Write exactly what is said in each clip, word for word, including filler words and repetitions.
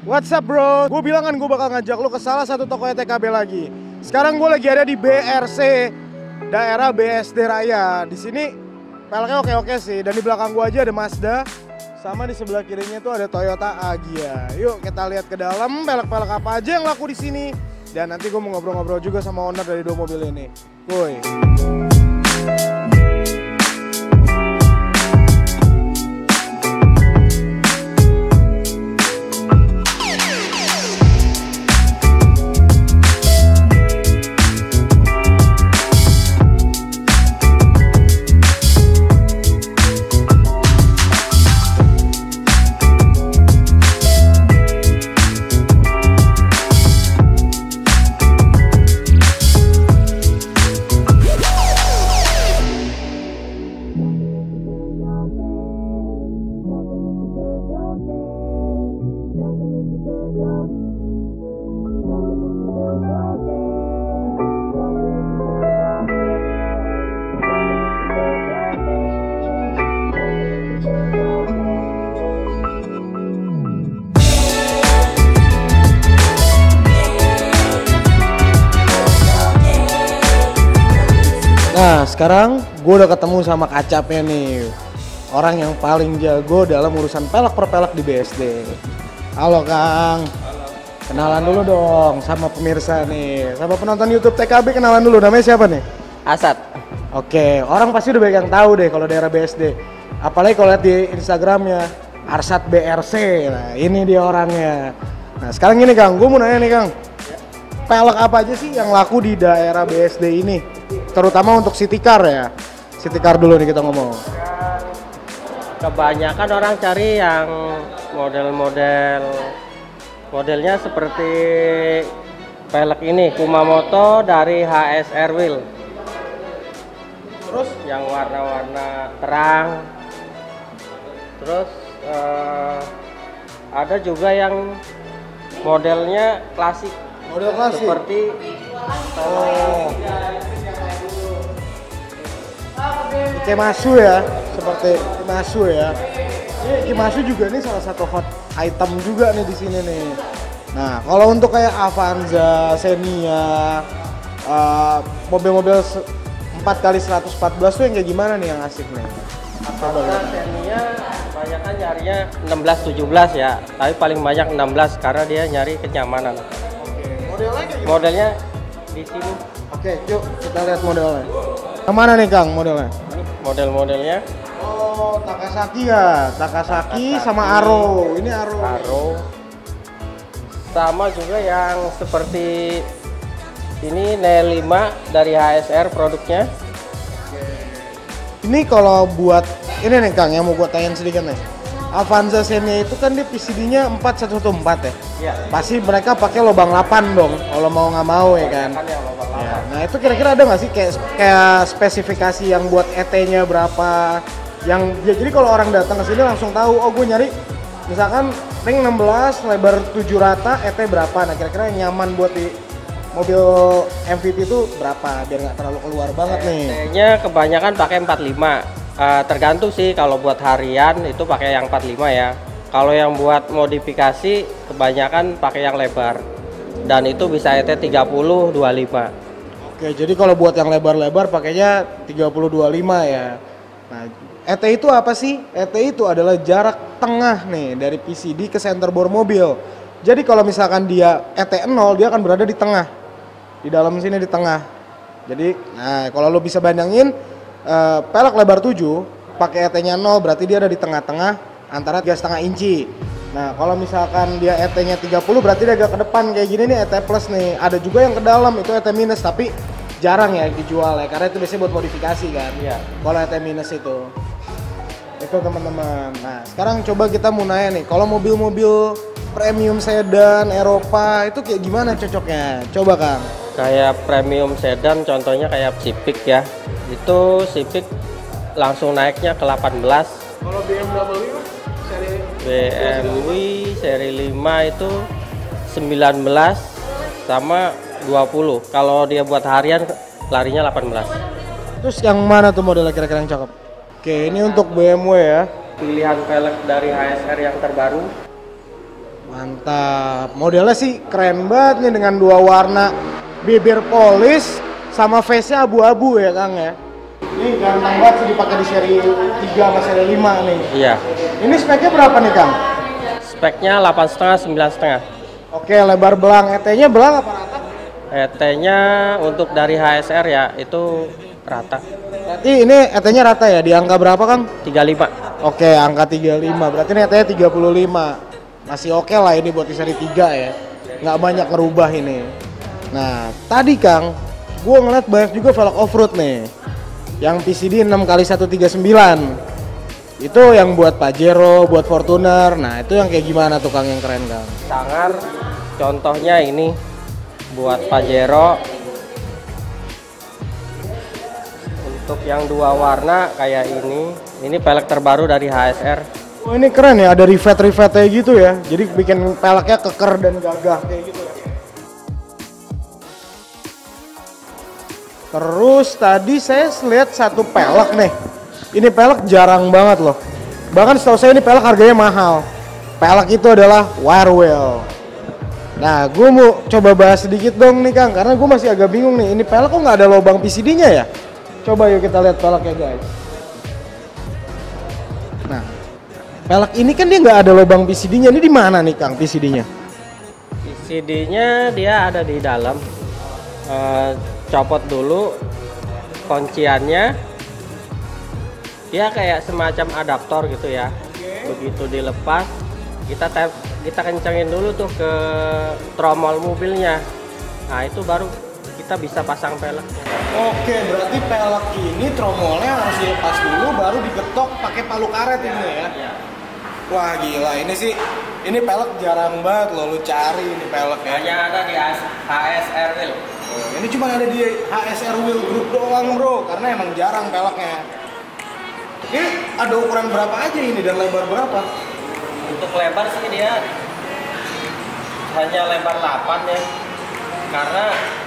What's up bro? Gue bilang kan gue bakal ngajak lu ke salah satu toko T K B lagi. Sekarang gue lagi ada di B R C, daerah B S D Raya. Di sini peleknya oke-oke sih. Dan di belakang gue aja ada Mazda, sama di sebelah kirinya tuh ada Toyota Agya. Yuk kita lihat ke dalam pelek-pelek apa aja yang laku di sini. Dan nanti gue mau ngobrol-ngobrol juga sama owner dari dua mobil ini. Woi. Nah sekarang gue udah ketemu sama Kacapnya nih, orang yang paling jago dalam urusan pelek per pelek di B S D. Halo Kang. Halo. Kenalan dulu dong sama pemirsa nih, sama penonton YouTube T K B, kenalan dulu, namanya siapa nih? Asad. Oke, orang pasti udah banyak yang tahu deh kalau daerah B S D. Apalagi kalau lihat di Instagramnya Arsat B R C, nah ini dia orangnya. Nah sekarang gini Kang, gue mau nanya nih Kang, pelek apa aja sih yang laku di daerah B S D ini? Terutama untuk city car ya. City car dulu nih kita ngomong. Kebanyakan orang cari yang model-model modelnya seperti pelek ini, Kumamoto dari H S R Wheel. Terus yang warna-warna terang. Terus eh, ada juga yang modelnya klasik. Model klasik. Seperti oh. Ikematsu ya, seperti Ikematsu ya. Ini Ikematsu juga nih salah satu hot item juga nih di sini nih. Nah, kalau untuk kayak Avanza, Xenia, uh, mobil-mobil empat kali seratus empat belas tuh yang kayak gimana nih yang asik nih? Avanza, Xenia kebanyakan nyarinya enam belas tujuh belas ya, tapi paling banyak enam belas karena dia nyari kenyamanan. Oke, modelnya kayak Modelnya di sini. Oke, yuk kita lihat modelnya. Yang mana nih Kang modelnya? Ini model-modelnya. Oh, Takasaki ya, Takasaki, Takasaki sama Aro. Ini Aro. Aro. Sama juga yang seperti ini N lima dari H S R produknya. Ini kalau buat ini nih Kang yang mau gua tanyain sedikit nih. Avanza Xenia itu kan dia P C D-nya empat satu satu empat ya. Iya. Pasti mereka pakai lubang delapan dong, kalau mau nggak mau ya kan. Kan yang lubang Ya, delapan. nah itu kira-kira ada nggak sih kayak kayak spesifikasi yang buat E T-nya berapa? Yang ya, jadi kalau orang datang ke sini langsung tahu, oh gue nyari misalkan ring enam belas, lebar tujuh rata, E T berapa? Nah kira-kira yang nyaman buat di mobil M V P itu berapa? Biar nggak terlalu keluar banget nih. E T-nya kebanyakan pakai empat puluh lima. Uh, tergantung sih, kalau buat harian itu pakai yang empat puluh lima ya. Kalau yang buat modifikasi kebanyakan pakai yang lebar. Dan itu bisa E T tiga puluh dua puluh lima. Oke, jadi kalau buat yang lebar-lebar pakainya tiga puluh dua puluh lima ya. Nah, E T itu apa sih? E T itu adalah jarak tengah nih dari P C D ke center bore mobil. Jadi kalau misalkan dia E T nol, dia akan berada di tengah. Di dalam sini di tengah. Jadi, nah kalau lo bisa bandingin Uh, pelek lebar tujuh pakai E T-nya nol, berarti dia ada di tengah-tengah antara tiga koma lima inci. Nah kalau misalkan dia E T-nya tiga puluh, berarti dia agak ke depan kayak gini nih, E T plus nih. Ada juga yang ke dalam itu E T minus, tapi jarang ya dijual ya, karena itu biasanya buat modifikasi kan. Iya. Kalau E T minus itu itu teman-teman. Nah sekarang coba kita mau nanya nih, kalau mobil-mobil premium sedan Eropa itu kayak gimana cocoknya? Coba Kang. Kayak premium sedan contohnya kayak Civic ya. Itu Civic langsung naiknya ke delapan belas. Kalau B M W seri B M W seri lima itu sembilan belas sama dua puluh. Kalau dia buat harian larinya delapan belas. Terus yang mana tuh modelnya kira-kira yang cakep? Oke, ini untuk B M W ya. Pilihan velg dari H S R yang terbaru. Mantap. Modelnya sih keren banget nih dengan dua warna bibir polis sama face-nya abu-abu ya Kang ya. Ini ganteng banget sih dipakai di seri tiga sama seri lima nih. Iya. Ini speknya berapa nih Kang? Speknya delapan koma lima sembilan koma lima. Oke, lebar belang. E T-nya belang apa rata? E T-nya untuk dari H S R ya itu rata. Berarti ini E T-nya rata ya? Di angka berapa Kang? tiga puluh lima. Oke, angka tiga puluh lima. Berarti ini E T-nya tiga puluh lima. Masih oke lah ini buat di seri tiga ya. Nggak banyak ngerubah ini. Nah, tadi Kang, gue ngeliat banyak juga velg off-road nih. Yang P C D enam kali seratus tiga puluh sembilan. Itu yang buat Pajero, buat Fortuner. Nah, itu yang kayak gimana tuh Kang yang keren Kang? Sangar, contohnya ini buat Pajero. Untuk yang dua warna kayak ini, ini pelek terbaru dari H S R. Oh, ini keren ya, ada rivet-rivetnya gitu ya. Jadi bikin peleknya keker dan gagah kayak gitu ya. Terus tadi saya lihat satu pelek nih. Ini pelek jarang banget loh. Bahkan setahu saya ini pelek harganya mahal. Pelek itu adalah wire wheel. Nah, gue mau coba bahas sedikit dong nih Kang, karena gue masih agak bingung nih. Ini pelek kok nggak ada lubang P C D-nya ya? Coba yuk kita lihat peleknya guys. Nah, pelek ini kan dia nggak ada lubang P C D-nya. Ini di mana nih Kang P C D-nya? P C D-nya dia ada di dalam. Uh, copot dulu kunciannya, dia kayak semacam adaptor gitu ya. Begitu dilepas, kita tap, kita kencengin dulu tuh ke tromol mobilnya. Nah itu baru kita bisa pasang pelek. Oke, berarti pelek ini tromolnya harus dilepas dulu, baru digetok pakai palu karet ini ya? Ya. Wah gila, ini sih, ini pelek jarang banget loh lu cari ini pelek ya. Hanya ada di H S R Wheel. Oh, ini cuma ada di H S R Wheel Group doang bro, karena emang jarang peleknya. Ini ada ukuran berapa aja ini dan lebar berapa? Untuk lebar sih dia hanya lebar delapan ya. Karena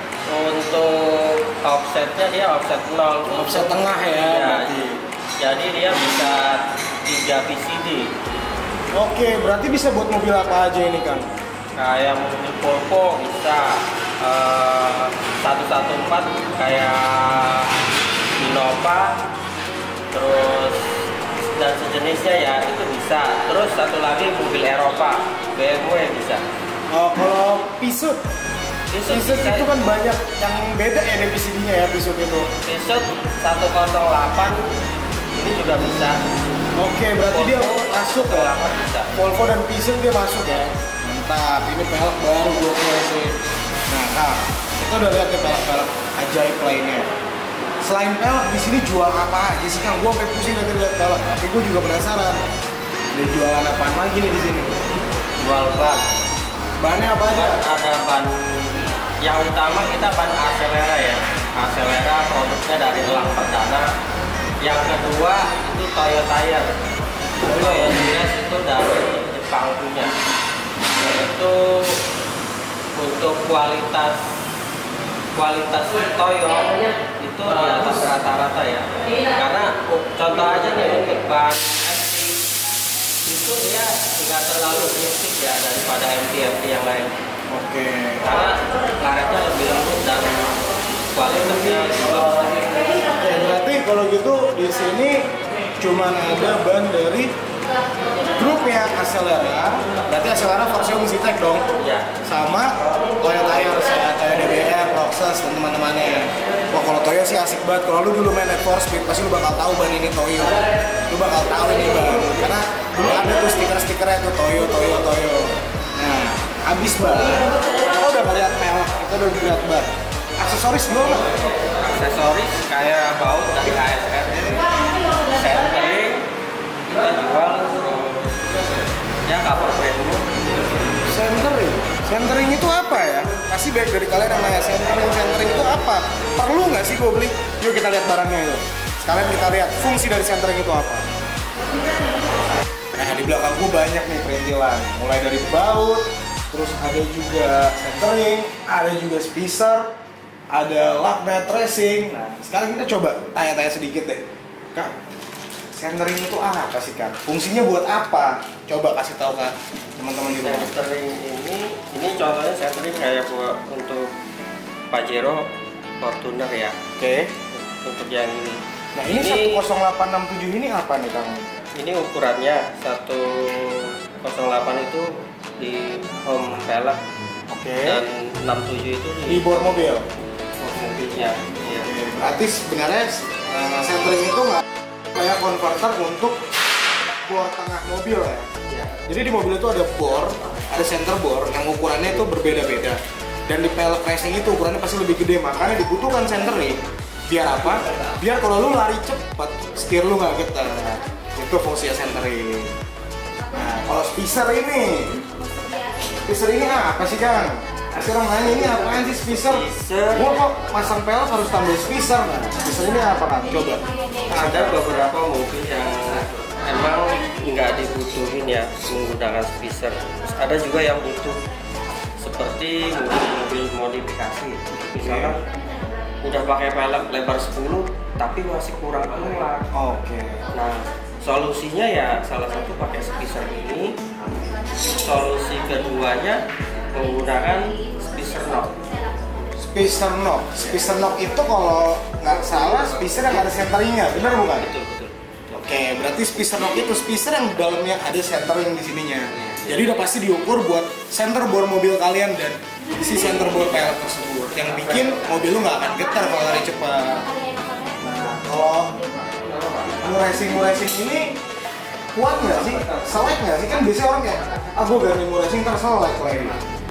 untuk offsetnya dia offset nol. Offset tengah ya, ya berarti. Jadi dia bisa tiga P C D. Oke, berarti bisa buat mobil apa aja ini Kang? Kayak mobil Volvo bisa uh, seratus empat belas kayak Innova, terus dan sejenisnya ya itu bisa. Terus satu lagi mobil Eropa, B M W bisa. Oh, kalau Pisut? Pisut, Pisut itu kan banyak yang beda ya di P C D-nya ya Pisut itu. Pisut seratus delapan ini juga bisa. Oke, berarti Volvo, dia masuk ya? bisa. Volvo dan Pisut dia masuk ya? Mantap, ini pelek baru gue sih. Nah, Kak, kita udah lihat ya pelek-pelek ajaib lainnya. Selain pelek, di sini jual apa aja sih Kang? Gue sampai pusing dari lihat pelek, tapi gue juga penasaran. Ada jualan apaan lagi nih di sini? Jual ban. Bannya apa aja? Ada ban yang utama kita ban Acelera ya. Acelera produknya dari Elang Perdana. Yang kedua itu Toyo Tire. Toyo Tire itu dari Jepang punya. Itu untuk kualitas kualitas Toyo itu di atas rata-rata ya. Karena contoh aja nih untuk ban M T itu dia nggak terlalu berisik ya daripada M T M T yang lain. Oke. Karena karetnya lebih lembut dan kualitasnya juga bagus. Oke, berarti kalau gitu di sini cuma ada ban dari grupnya Acelera. Berarti Acelera Forsio Musitek dong. Iya. Sama Toyo Tire, saya Toyo D B R, Roxas dan teman-temannya. Wah kalau Toyo sih asik banget. Kalau lu dulu main Need for Speed pasti lu bakal tahu ban ini Toyo. Lu bakal tahu ini ban. Karena dulu ada tuh stiker-stikernya tuh Toyo, Toyo, Toyo. Nah, habis ban. Kita udah ngeliat pelek, kita udah ngeliat ban. Aksesoris belum? Aksesoris kayak baut dari H S R, centering kita jual, ya cover frame. Centering? Centering itu apa ya? Pasti baik dari kalian yang nanya centering, centering itu apa? Perlu nggak sih gue beli? Yuk kita lihat barangnya itu. Sekalian kita lihat fungsi dari centering itu apa. Nah di belakang gue banyak nih perintilan. Mulai dari baut, terus ada juga centering, ada juga spacer, ada lug nut racing. Nah sekarang kita coba tanya-tanya sedikit deh. Kak, centering itu apa sih kan? Fungsinya buat apa? Coba kasih tahu kan teman-teman di rumah. Centering ini, ini contohnya centering kayak buat untuk Pajero Fortuner ya. Oke. Okay. Untuk yang ini. Nah ini, ini satu nol delapan enam tujuh ini apa nih Kang? Ini ukurannya satu nol delapan itu di home velg. Oke. Okay. Dan enam tujuh itu di, di bor mobil. Bor mobilnya. Iya. Okay. Berarti sebenarnya uh, centering itu nggak kayak konverter untuk bor tengah mobil ya. Ya. Jadi di mobil itu ada bor, ada center bor yang ukurannya itu berbeda-beda. Dan di pelek racing itu ukurannya pasti lebih gede, makanya dibutuhkan centering. Biar apa? Biar kalau lu lari cepet, setir lu nggak getar. Itu fungsinya centering. Nah, kalau spacer ini, spacer ini apa sih Kang? Pasti orang nanya ini apaan sih spacer? Gua kok masang pelek harus tambah spacer. Nah, spacer ini apa Kang? Coba. Ada beberapa mobil yang emang nggak dibutuhin ya menggunakan spacer. Ada juga yang butuh, seperti mobil-mobil modifikasi. Misalkan udah pakai pelek lebar sepuluh tapi masih kurang keluar. Oke. Okay. Nah, solusinya ya salah satu pakai spacer ini. Solusi keduanya menggunakan spacer knob. Spacer knob. Spacer knob itu kalau nggak salah spacer yang ada centeringnya, benar bukan? Betul, betul. Oke, berarti spacer knob itu spacer yang dalamnya ada centering di sininya. Jadi udah pasti diukur buat center bor mobil kalian dan si center bor pelek tersebut yang bikin mobil lu nggak akan getar kalau lari cepat. Nah, kalau racing racing ini kuat nggak sih? Selek nggak sih? Kan biasanya orang kayak, ah gue ganti racing ntar selek lagi.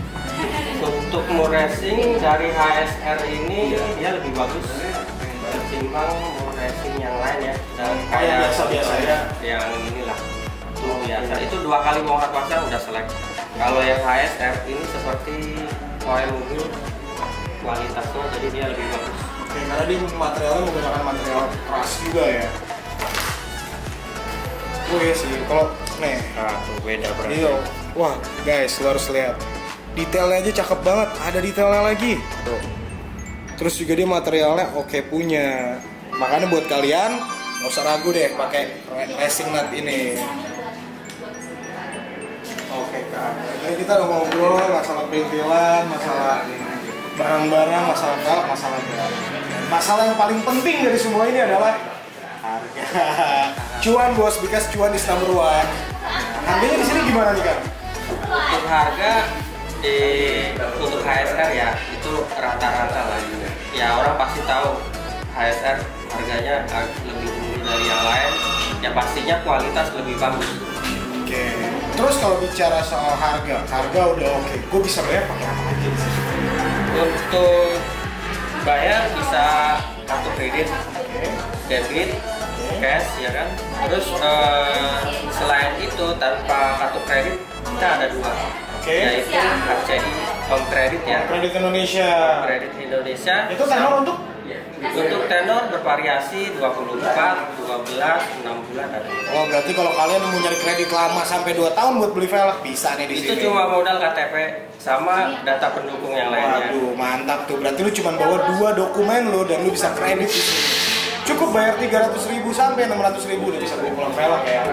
Untuk racing dari H S R ini dia lebih bagus ketimbang racing yang lain ya. Dan kayak biasa-biasa ya. Yang inilah. Itu biasa. Itu dua kali bongkar pasang udah selek. Kalau yang H S R ini seperti O E M mobil kualitasnya jadi dia lebih bagus. Oke, karena di materialnya menggunakan material keras juga ya. Oh iya sih, kalau nih. Nah, tuh beda berarti. Iya. Wah, guys, lo harus lihat. Detailnya aja cakep banget, ada detailnya lagi. Tuh. Terus juga dia materialnya oke punya. Makanya buat kalian nggak usah ragu deh pakai racing nut ini. Oke Kak, jadi kita udah ngobrol masalah perintilan, masalah barang-barang, masalah pelek, masalah berat. Masalah yang paling penting dari semua ini adalah harga. Cuan bos, because cuan is number one. Harganya di sini gimana nih Kak? Untuk harga di untuk H S R ya itu rata-rata lah. Ya orang pasti tahu H S R harganya lebih tinggi dari yang lain. Ya pastinya kualitas lebih bagus. Oke. Terus kalau bicara soal harga, harga udah oke. Gue bisa bayar pakai apa aja sih? Untuk bayar bisa kartu kredit, Oke. debit, cash ya kan. Terus eh, selain itu tanpa kartu kredit kita ada dua. Oke. Yaitu H C I Home Credit ya. Kredit Indonesia. Kredit Indonesia. Itu tenor untuk? Untuk tenor bervariasi dua puluh empat, dua belas, enam bulan ada. Oh, berarti kalau kalian mau nyari kredit lama sampai dua tahun buat beli velg bisa nih di Itu sini. cuma modal K T P sama data pendukung yang lainnya. Waduh, mantap tuh. Berarti lu cuma bawa dua dokumen lu dan lu bisa kredit di sini. Cukup bayar tiga ratus ribu sampai enam ratus ribu udah bisa beli pulang velg ya.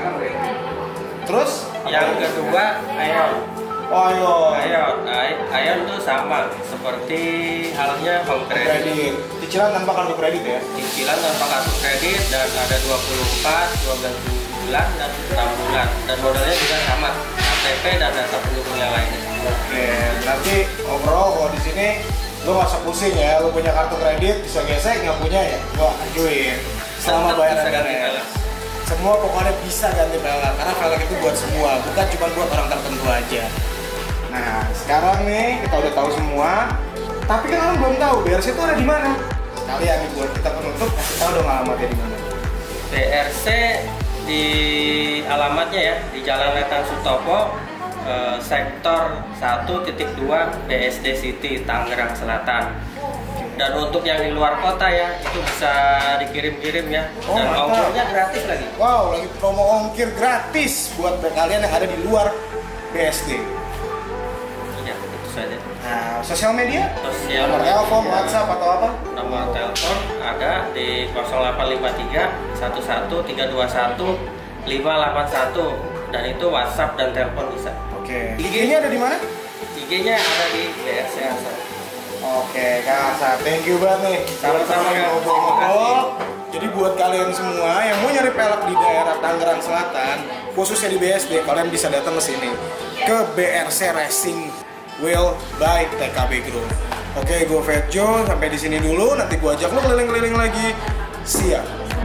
Terus Yang kedua, Aeon. oh ayo. Aeon, Aeon itu sama seperti halnya Home Credit. Kredit. Cicilan tanpa kartu kredit ya. Cicilan tanpa kartu kredit dan ada dua puluh empat, dua belas bulan dan enam bulan. Dan modalnya juga sama, K T P dan data pendukung yang lainnya. Oke, nanti overall kalau di sini lu nggak usah pusing ya, lu punya kartu kredit bisa gesek, nggak punya ya gua ajuin selama bayar Bisa ganti negara. velg. Semua pokoknya bisa ganti velg karena velg itu buat semua, bukan cuma buat orang tertentu aja. Nah, sekarang nih kita udah tahu semua, tapi kan orang belum tahu B R C itu ada di mana. Sekalian nih buat kita penutup kasih tahu dong alamatnya di mana. B R C di alamatnya ya di Jalan Letan Sutopo, eh, sektor satu titik dua B S D City Tangerang Selatan. Dan untuk yang di luar kota ya itu bisa dikirim-kirim ya. Oh, dan mantap. ongkirnya gratis lagi. Wow, lagi promo ongkir gratis buat kalian yang ada di luar B S D. Iya, itu saja. Nah, sosial media? Sosial Nomor telepon, WhatsApp atau apa? Nomor telepon ada di nol delapan lima tiga satu satu tiga dua satu lima delapan satu dan itu WhatsApp dan telepon bisa. Oke. I G-nya ada di mana? I G-nya ada di B R C Hasan. Oke, Kak Hasan, thank you banget nih. Sama-sama, Kak. Ngobrol-ngobrol. Jadi buat kalian semua yang mau nyari pelek di daerah Tangerang Selatan, khususnya di B S D, kalian bisa datang ke sini ke B R C Racing Wheel by T K B Group. Oke, gue Vetjo, sampai di sini dulu. Nanti gue ajak lo keliling-keliling lagi. Siap.